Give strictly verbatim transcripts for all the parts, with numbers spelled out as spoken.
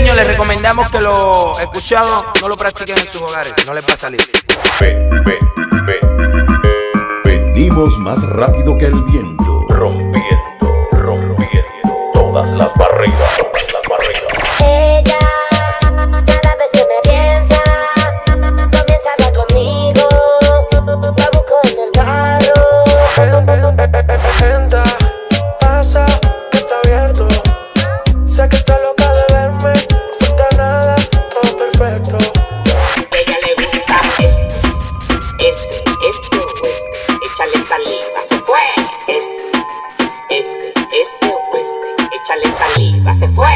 niños les recomendamos que lo escuchado no lo practiquen en sus hogares, no les va a salir. Ven, ven, ven. Venimos más rápido que el viento, rompiendo, rompiendo todas las barreras, todas las barreras. Ella, cada vez que me piensa, comienza a hablar conmigo. La busco en el carro. Entra, pasa, que está abierto. Sé que está loca de verme, no falta nada, todo perfecto. A ella le gusta este, este, este o este. Échale saliva, se fue. Este, este, este o este. Échale saliva, se fue.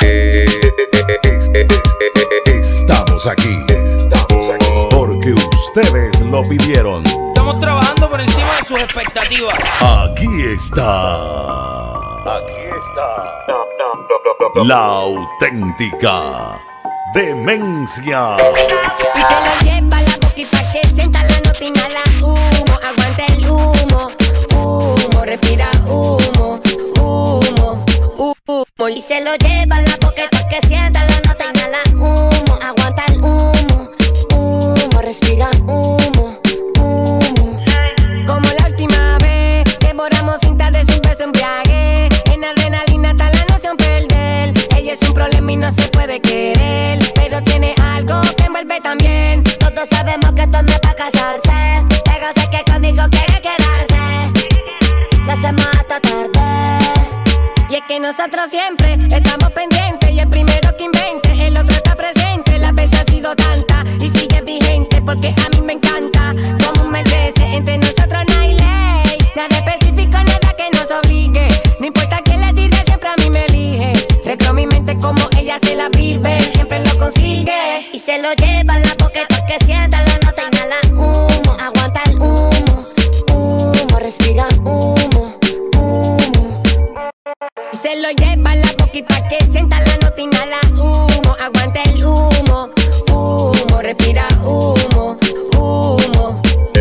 Estamos aquí, estamos aquí, porque ustedes lo pidieron. Estamos trabajando por encima de sus expectativas. Aquí está, aquí está, la auténtica demencia. Y se lo lleva la boquita que sienta la nota, inhala humo, aguanta el humo, humo, respira humo, humo, humo. Y se lo lleva la boquita que sienta la nota, inhala humo, aguanta el humo, humo, respira humo, humo. Como la última vez que borramos cinta de su beso embriague, en adrenalina está la noción perder. Ella es un problema y no se puede querer, pero tiene algo que envuelve también. Todos sabemos que esto no es para casarse, pero sé que conmigo quiere quedarse. Lo hacemos hasta tarde. Y es que nosotros siempre estamos pendientes, y el primero que invente, el otro está presente. La vez ha sido tanta y sigue vigente, porque a mí me encanta como un merece. Entre nosotros no hay ley, nada específico, nada que nos obligue. No importa quién le tire, siempre a mí me elige. Recreo mi mente como ella se la vive, siempre lo consigue. Y se lo lleva en la boqueta que sienta la nota, inhala humo, aguanta el humo, humo, respira humo, humo. Y se lo lleva en la boquita que sienta la nota, inhala humo, aguanta el humo, humo, respira humo, humo.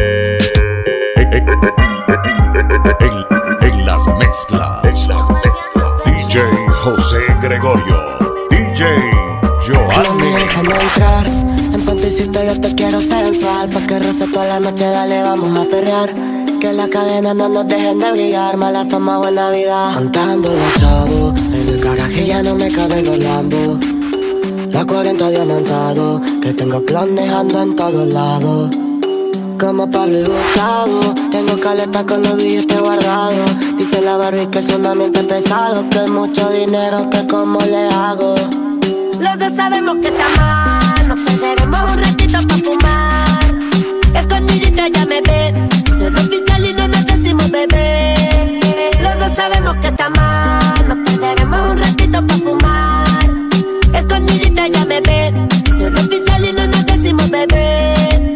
En, en las mezclas, en las mezclas, D J José Gregorio, D J Joanny. Déjame entrar, en panticito yo te quiero sensual, pa' que roce toda la noche, dale, vamos a perrear. Que las cadenas no nos dejen de brillar, mala fama, buena vida. Contando los chavos, en el garaje ya no me caben los lambos. La cuarenta diamantado, que tengo clones, ando en todos lados. Como Pablo y Gustavo, tengo caleta con los billetes guardados. Dice la Barbie que es un ambiente pesado, que es mucho dinero, que cómo le hago. Los dos sabemos que está mal, nos perderemos un ratito pa' fumar. Escondidita ya me ve, no es oficial y no nos decimos bebé. Los dos sabemos que está mal, nos perderemos un ratito pa' fumar. Escondidita ya me ve, no es oficial y no nos decimos bebé.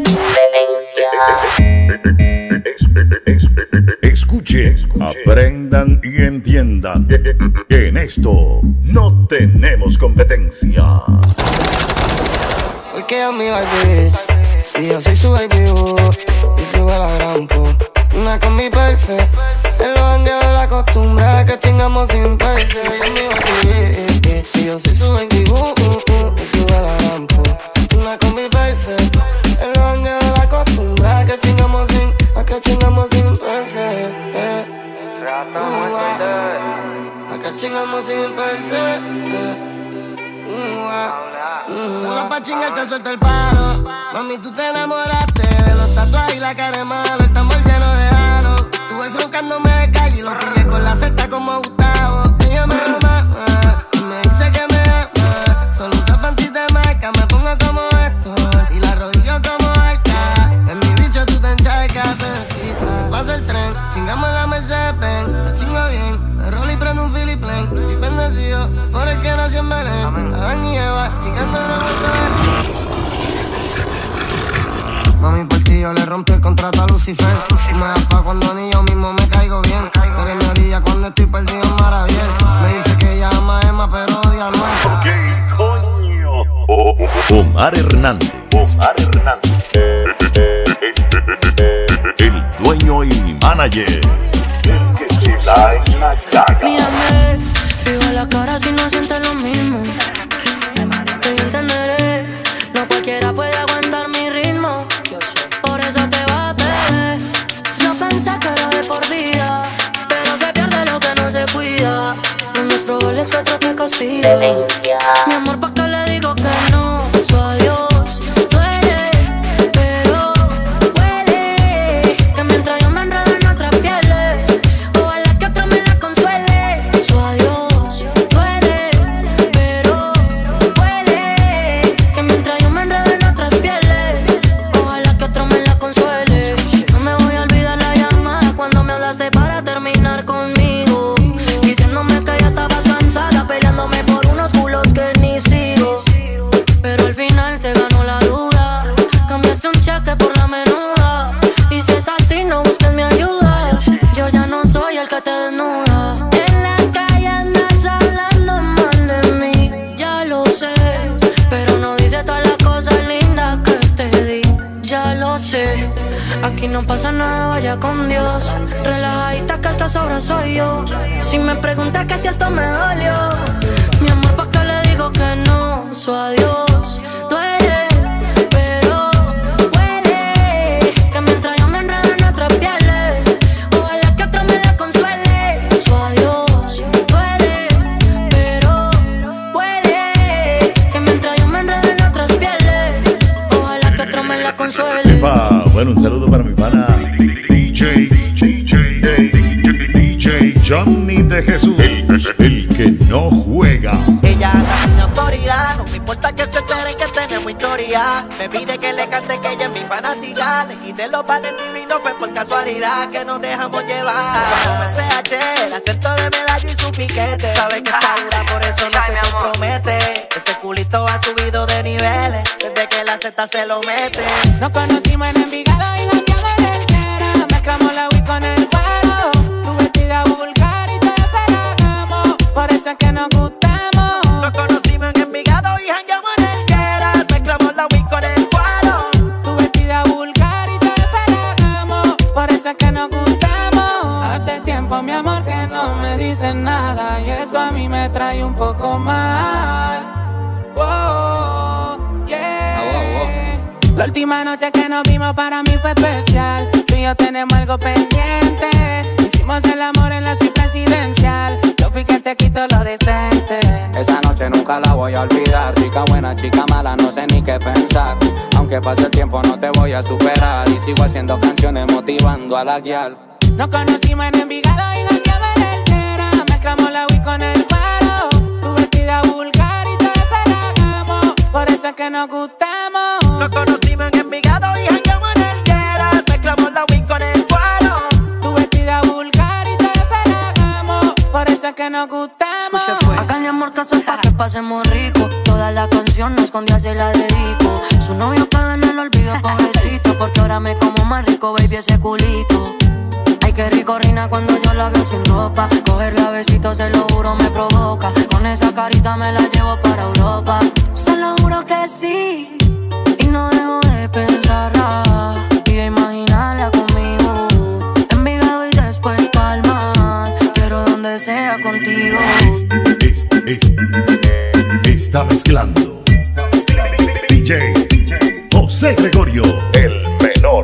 Escuchen, aprendan y entiendan que en esto no tenemos competencia. Porque yo mi baby y yo soy su baby boo, y sube la gran po. Una con mi perfect, en los jangueos la costumbre que chingamos sin perse. Yo mi baby y yo soy su baby boo, y sube la gran po. Una con mi perfect, en los jangueos la costumbre que chingamos sin, a que chingamos sin perse. Acá chingamos sin perse. Solo pa' chingar te suelto el paro. Mami, tú te enamoraste de los tatuajes y la cara de malo, el tambor lleno de aro. Tú ves roncándome de calle y lo pillé con la cesta como Gustavo. Ella me ama y me dice que me ama. Solo usa panties de marca, me pongo como esto y la rodillo como arca. En mi bicho tú te encharcas, pedacita. Pasa el tren, chingamos la Mercedes-Benz. Te chingo bien, me rolo y prendo un Philip Plain. Estoy bendecido por el que nació en Belén. Adán y Eva, chingando la vuelta. Mami, por ti yo le rompí el contrato a Lucifer. Tú me das pa' cuando ni yo mismo me caigo bien. Tú eres mi orilla cuando estoy perdido en Maraviel. Me dice que ella ama a Emma pero odia a Noel. Ok, coño. Omar Hernández. Omar Hernández. El dueño y manager. El que te da en la cara. Mírame, vivo la cara si no sientes lo mismo. que otro te castigue. Mi amor, ¿pa' qué le digo que no? Su adiós duele, pero huele. Que mientras yo me enredo en otras pieles, ojalá que otro me la consuele. Su adiós duele, pero huele. Que mientras yo me enredo en otras pieles, ojalá que otro me la consuele. No me voy a olvidar la llamada cuando me hablaste para terminar conmigo, diciéndome que ya estabas cansada, peleándome por unos culos que ni sigo. Pero al final te ganó la duda, cambiaste un cheque por la menuda. Y si es así, no busques mi ayuda, yo ya no soy el que te desnuda. En la calle andas hablando mal de mí, ya lo sé, pero no dices todas las cosas lindas que te di, ya lo sé. Aquí no pasa nada, vaya con Dios. Relajadita que el que sobra soy yo. Si me preguntas que si esto me dolió, mi amor, ¿pa' qué le digo que no? Su adiós duele, pero huele. Que mientras yo me enredo en otras pieles, ojalá que otro me la consuele. Su adiós duele, pero huele. Que mientras yo me enredo en otras pieles, ojalá que otro me la consuele. Epa, bueno, un saludo para mi pana D J, D J, D J Johnny de Jesús, el, el que no juega. Ella anda sin autoridad, no me importa que se entere que tenemos historia. Me pide que le cante que ella es mi fanática. Le quité los valentinos y no fue por casualidad que nos dejamos llevar. Como S H, el acento de medallo y su piquete. Sabe que está dura, por eso no se compromete. Ese culito ha subido de niveles desde que la Z se lo mete. Nos conocimos en Envigado y jangueamos en el Quera. Mezclamos la weed con el cuero. Tu vestida vulgar y te esperamos, por eso es que nos gustamos. Nos conocimos en Envigado y jangueamos en el Quera. Mezclamos la weed con el cuero. Tu vestida vulgar y te esperamos, por eso es que nos gustamos. Hace tiempo, mi amor, que no me dices nada, y eso a mí me trae un poco mal. Oh, yeah. Oh, oh, oh. La última noche que nos vimos para mí fue especial. Tú y yo tenemos algo pendiente. Hicimos el amor en la suite presidencial. Yo fui que te quito lo decente. Esa noche nunca la voy a olvidar. Chica buena, chica mala, no sé ni qué pensar. Aunque pase el tiempo no te voy a superar. Y sigo haciendo canciones motivando a la guiar. Nos conocimos en Envigado y jangueamos en el Quera. Mezclamos la weed con el cuero. Tu vestida vulgar y te esperamos, por eso es que nos gustamos. Nos conocimos en Envigado y jangueamos en el Quera. Mezclamos la weed con el cuero. Tu vestida vulgar y te esperamos, por eso es que nos gustamos. Acá mi amor, que esto es pa' que pasemos rico. Toda la canción no escondía, se la dedico. Su novio cada en el olvido, pobrecito, porque ahora me como más rico, baby, ese culito. Ay, qué rico rina cuando yo la veo sin ropa. Cogerla a besitos, se lo juro, me provoca. Con esa carita me la llevo para Europa. Se lo juro que sí, y no dejo de pensar y de imaginarla conmigo. Envigado y después Palmas, pero donde sea contigo. Este, este, este, está mezclando D J José Gregorio, el menor.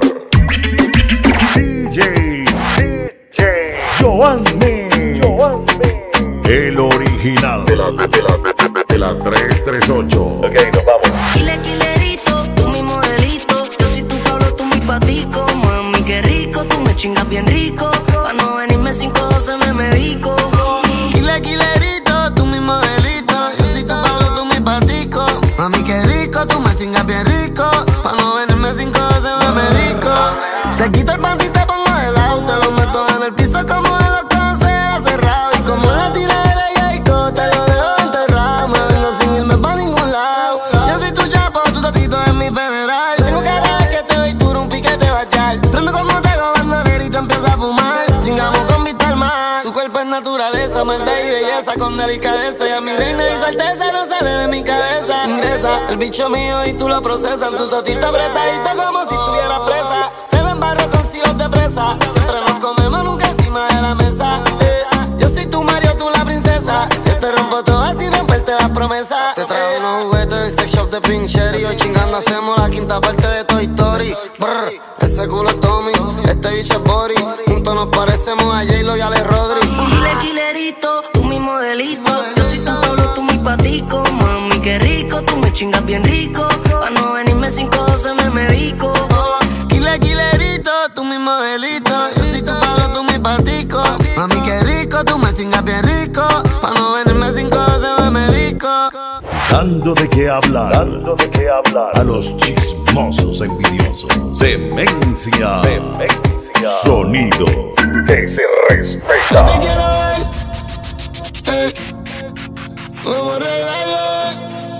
D J, D J Giovanni, el original de la, de la, de la tres tres ocho. Ok, nos vamos. Dile quilerito, tú mi modelito. Yo soy tu Pablo, tú mi patico. Mami, qué rico, tú me chingas bien rico. Pa' no venirme cinco doce me medico. Dile quilerito, tú mi modelito. Yo soy tu Pablo, tú mi patico. Mami, qué rico, tú me chingas bien rico. Pa' no venirme cinco doce me medico. Te quito el panty y te pongo de lado. Te lo meto en el piso como en los caseros cerrados. Y como la tira de Jayco, te lo dejo enterrado. Me vengo sin irme pa' ningún lado. Yo soy tu chapo, tu tatito es mi federal. Tengo cara que te doy duro, un piquete bachal. Prendo como tego bandolero y tú empiezas a fumar. Chingamos con Vital Man. Su cuerpo es naturaleza, maldad y belleza con delicadeza. Y a mi reina y su alteza no sale de mi cabeza. Ingresa el bicho mío y tú lo procesas. Tu totito apretadito como si estuviera presa. Barro con siros de fresa. Siempre nos comemos nunca encima de la mesa. eh, Yo soy tu Mario, tú la princesa. Yo te rompo todo sin romperte las promesas. Te traigo unos juguetes del sex shop de Pink Cherry. Hoy chingando hacemos la quinta parte de Toy Story. Brr, ese culo es Tommy, este bicho es Bori. Juntos nos parecemos a J-Lo y Ale Rodri. Dile quilerito, tú mi modelito. Yo soy patico. Mami, qué rico, tú me chingas bien rico. Pa' no venirme cinco doce me medico. Kile, kilerito, tú mi modelito. Yo soy tu Pablo, tú mi patico. Mami, qué rico, tú me chingas bien rico. Pa' no venirme cinco doce me medico. Dando de qué hablar, dando de qué hablar a los chismosos envidiosos. Demencia, demencia, sonido que se respeta. Yo te quiero ver, eh. Vamos a arreglarlo.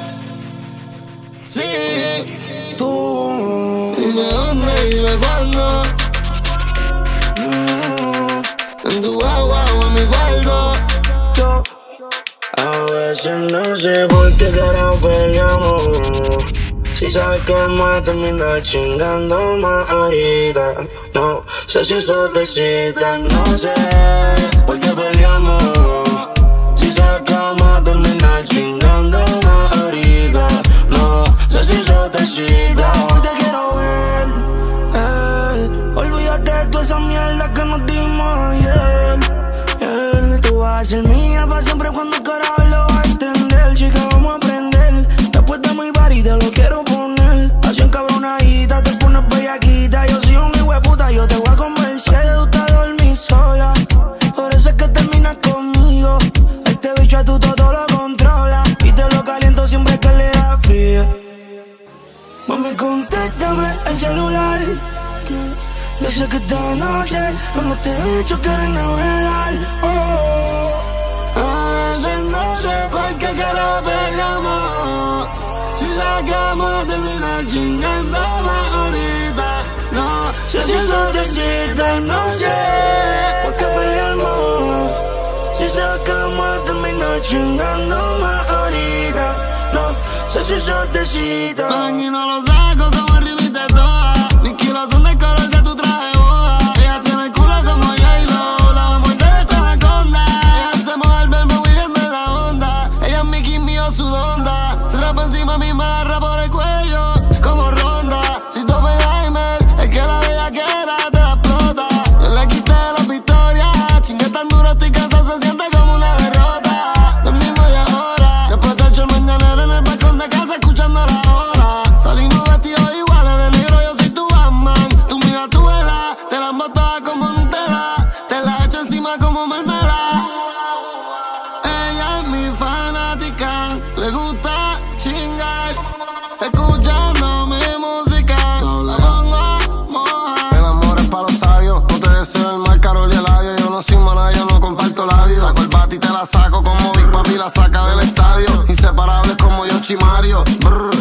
Sí, tú. Dime dónde, dime cuándo. Mm. En tu guagua o en mi cuarto. Yo a veces no sé por qué carajo peleamos. Si sabes que vamos a terminar chingando más ahorita. No sé si eso te excita, no sé por qué peleamos. Si sabes que vamos a terminar chingando más ahorita. No sé si eso te excita. Hoy te quiero ver, eh. Olvídate de toda esa mierda que nos dimos ayer, eh. Tú vas a ser mía para siempre cuando el carajo lo va a entender. Chica, vamos a aprender. Después de mi party te lo quiero poner. Así encabronadita, te pones bellaquita. Yo soy un hijo de puta, yo te voy a convencer de usted dormir sola. Por eso es que terminas conmigo. Este bicho a tu todo lo controla. Y te lo caliento siempre que le da frío. Mami, contéstame el celular. Yo sé que esta noche cuando te bicho quieres navegar. Oh, a veces no sé por qué carajo peleamos. Si sacamos a terminar chingando más ahorita. No sé si eso te excita, no sé por qué peleamos. Si sacamos a terminar chingando más ahorita. No sé si eso te excita. Ven y no lo saco como arribita toda. Mis kilos son de color de tu traje de boda. Ella tiene el culo como J-Lo. La vamos a morder esta anaconda. Ella se mueve al verbo huyendo en la onda. Ella es Mickey, mío su onda. Se trapa encima mi marra por el cuello como ronda. Si tú me Jaime, es que la bella quiera te la explota. Yo le quité la victoria. Chingue tan duro, estoy cansado, se siente como una derrota. Lo mismo de ahora. Después del show mañanero en el balcón de casa escuchando la hora. Salimos vestidos iguales de negro, yo soy tu Batman. Tu mira tu vela, te la todas como Nutella. Te la echo encima como mermelada. Ella es mi fanática, le gusta chingar, escuchando mi música. La pongo a mojar. El amor es para los sabios, no te deseo el mal, Carol y Eladio. Yo no soy mana, yo no comparto labios. Saco el bate y te la saco como Big Papi la saca del estadio. Inseparables como yo, Chimario. Brr.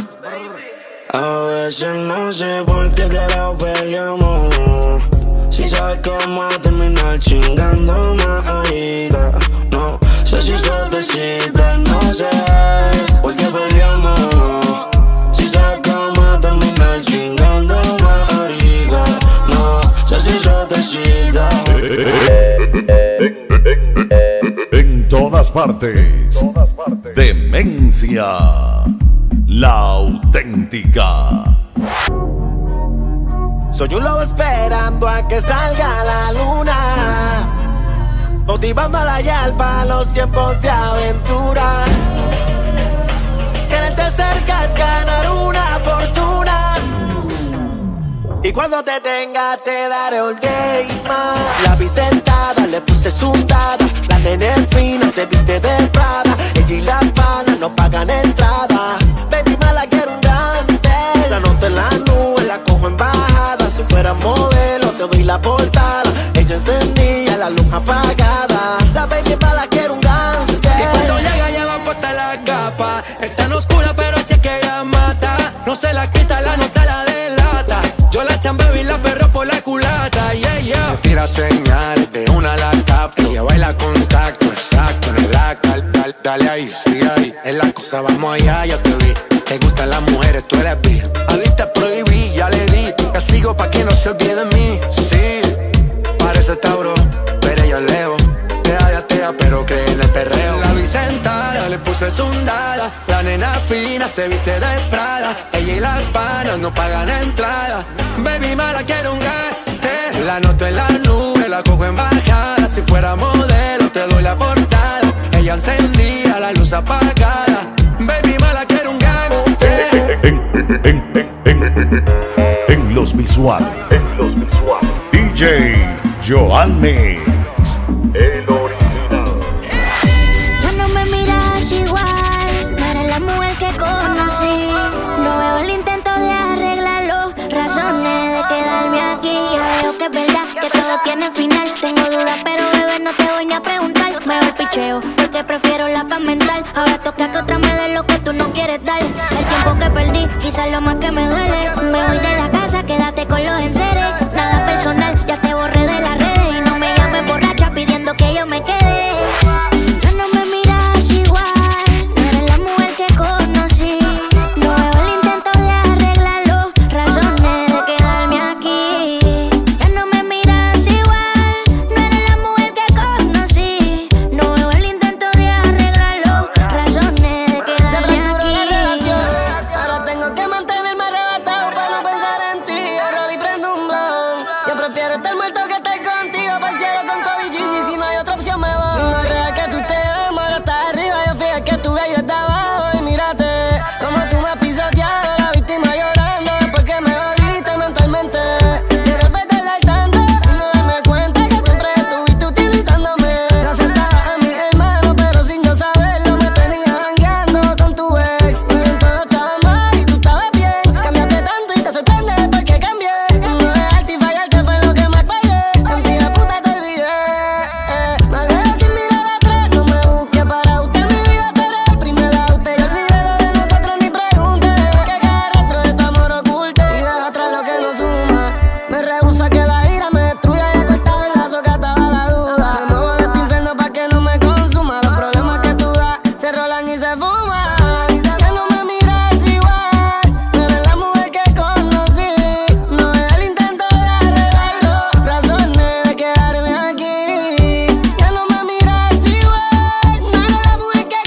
A veces no sé por qué carajo peleamos. Si sabes que vamos a terminar chingando más ahorita. No sé si eso te excita, no sé por qué peleamos. Si sabes que vamos a terminar chingando más ahorita. No sé si eso te excita. En todas partes, Demencia, la auténtica. Soy un lobo esperando a que salga la luna, motivando a la yalpa los tiempos de aventura. Quererte cerca es ganar una fortuna, y cuando te tenga te daré all game. La vi sentada, le puse sundada. La nene fina se viste de Prada. Ella y la pana no pagan entrada. Baby, me la quiero un grande. La noto en la nube, la cojo en bajada. Si fuera modelo te doy la portada. Ella encendía, la luz apagada. La baby, me la quiero un gangster. Y cuando llega lleva puesta la capa. Es tan oscura pero así es que ella mata. No se la quita, la nota la delata. Yo la chambeo y la perro por la culata. Yeah, yeah. Me tira señales, de una la capto. Ella baila contacto, exacto. En el acto, dale, dale ahí, sigue ahí. En la cosa vamos allá, ya te vi. Te gustan las mujeres, tú eres bi. A vista prohibí, ya le di. Castigo pa' que no se olvide de mí. Sí, parece Tauro, pero yo leo. Tea de atea, pero cree en el perreo. La vi sentada, le puse sundada. La nena fina se viste de Prada. Ella y las panas no pagan entrada. Baby, mala quiero un gante. La noto en la nube, la cojo en bajada. Si fuera modelo te doy la portada. Ella encendía, la luz apagada. visuales, en los visuales, D J Joan Mix, el original. Ya no me miras igual, no eres la mujer que conocí. No veo el intento de arreglarlo, razones de quedarme aquí. Ya veo que es verdad que todo tiene final. Tengo dudas, pero bebé, no te voy a preguntar. Mejor picheo, porque prefiero la paz mental. Ahora toca que otra me dé lo que tú no quieres dar. El tiempo que perdí, quizás lo más que me duele. Me voy de la casa, quédate con los enseres. Nada personal, ya te borré de las redes. Y no me llames borracha pidiendo que yo me quede. Ya no me miras igual, no eres la mujer que conocí. No veo el intento de arreglarlo, razones de quedarme aquí. Ya no me miras igual, no eres la mujer que conocí. No veo el intento de arreglarlo, razones de quedarme aquí. Ahora tengo que mantenerme arrebatado para no pensar en ti. Ahora y prendo un blunt. Yo prefiero estar muerto que estar contigo. Para el cielo con Kobe Gigi, si no hay otra opción me voy. No creas que tú te amas, ahora estás arriba. Yo fíjate que tu gallo está abajo. Y mírate como tú me pisoteaste, la víctima llorando después que me jodiste mentalmente. Quiero respetarla al tanto y no darme cuenta que siempre estuviste utilizándome. No aceptabas a mi hermano, pero sin yo saberlo me tenías jangueando con tu ex. Y en todo estaba mal y tú estabas bien. Cambiaste tanto y te sorprende porque cambié. No dejarte y fallarte fue lo que más fallé. Contigo puta te olvidé. eh. Me alejé sin mirar atrás, no me busques para usted mi vida será primera usted. Y olvidé lo de nosotros ni pregunte. Que cada rastro de tu amor oculte y deja atrás lo que no suma. Me rehúsa que la ira me destruya y he cortado el lazo que ataba la duda. Me muevo de este infierno pa' que no me consuma. Los problemas que tú das se rolan y se fuman. Ya no me miras igual, no eres la mujer que conocí. No es el intento de arreglarlo, razones de quedarme aquí. Ya no me miras igual, no eres la mujer que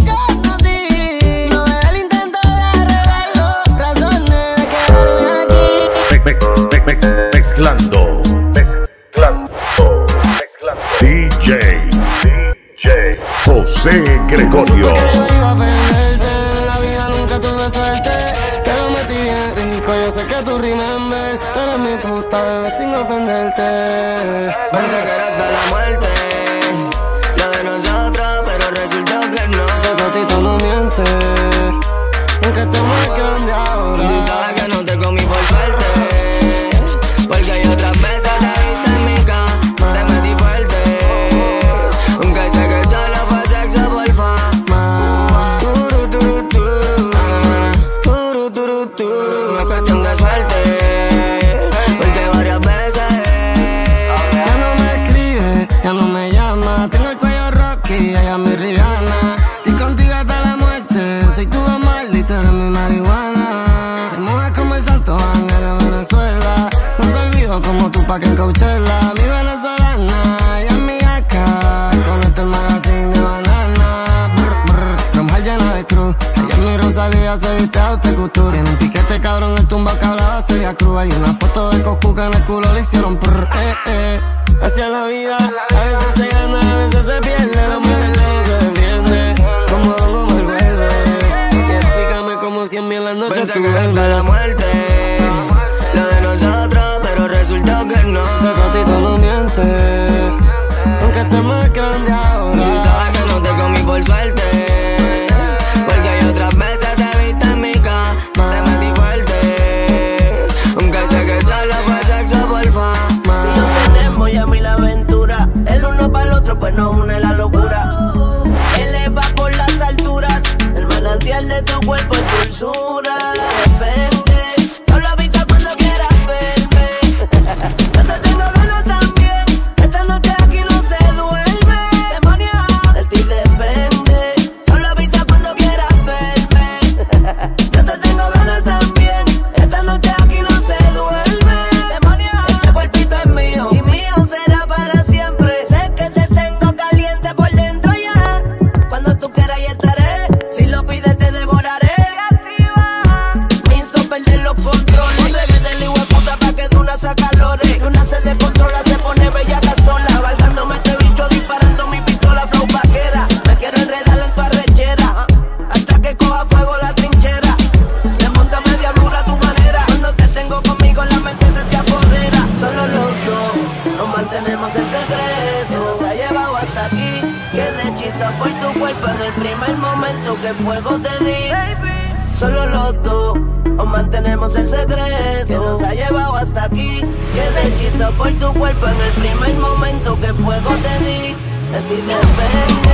conocí. No es el intento de arreglarlo, razones de quedarme aquí. Me- me- me- me- Mezclando, mezclando, mezclando. D J, D J José Gregorio. Supe que yo iba a perderte, en la vida nunca tuve suerte. Que lo metí bien rico, yo sé que tú remember. Tú eres mi puta bebé sin ofenderte. Pensé que era hasta la muerte, lo de nosotros, pero resultó que no. Ese tatito no miente, aunque esté más grande ahora. Tú sabes que no te comí por suerte, porque hay otras veces te viste en mi cama, te metí fuerte, aunque sé que solo fue sexo por fama. Turu, turu, turu, turu, turu, turu. No es cuestión de suerte, porque varias veces Ya no me escribe, ya no me llama. Tengo el cuello Rocky, ella es mi Rihanna. Estoy contigo hasta la muerte, soy tu maldito, eres mi marihuana. Te mueves como el Santo Ángel de Venezuela. No te olvido como tú pa' que en Coachella. Mi venezolana, ella es mi acá. Con este el magazine de banana. Brr, brr, Cromwell llena de cruz. Ella es mi Rosalía, se viste a usted couture. Tiene un piquete cabrón, el tumba que hablaba sería cruz. Hay una foto de Cocu que en el culo le hicieron prr, eh, eh. Hacia la vida, a veces se gana, a veces se pierde. La mujer no se defiende, como Don Omar vuelve. Y explícame como si en mí en las noches pensé tú que era hasta duermes. la muerte, lo de nosotros, pero resultó que no. Ese tatito no miente, aunque esté más grande ahora. Tú sabes que no te comí por suerte, porque hay otras veces te viste en mi cama, te metí fuerte, aunque sé que solo fue sexo por fama. Tú y yo tenemos ya mil aventuras, el uno para el otro pues nos une la locura. Quedé hechiza por tu cuerpo en el primer momento que fuego te di. Solo los dos, o mantenemos el secreto que nos ha llevado hasta aquí. Quedé hechiza por tu cuerpo en el primer momento que fuego te di. De ti depende.